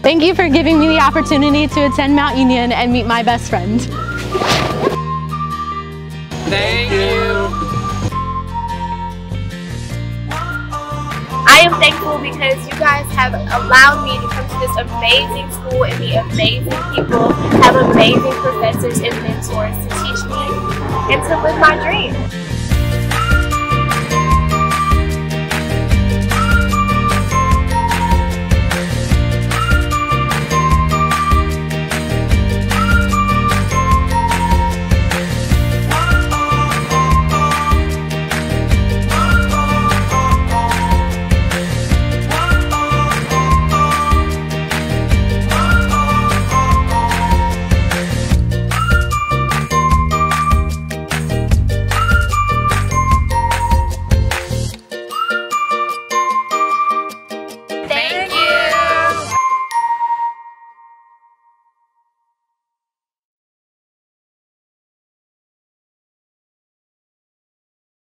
Thank you for giving me the opportunity to attend Mount Union and meet my best friend. Thank you. I am thankful because you guys have allowed me to come to this amazing school and meet amazing people, have amazing professors and mentors to teach me and to live my dream.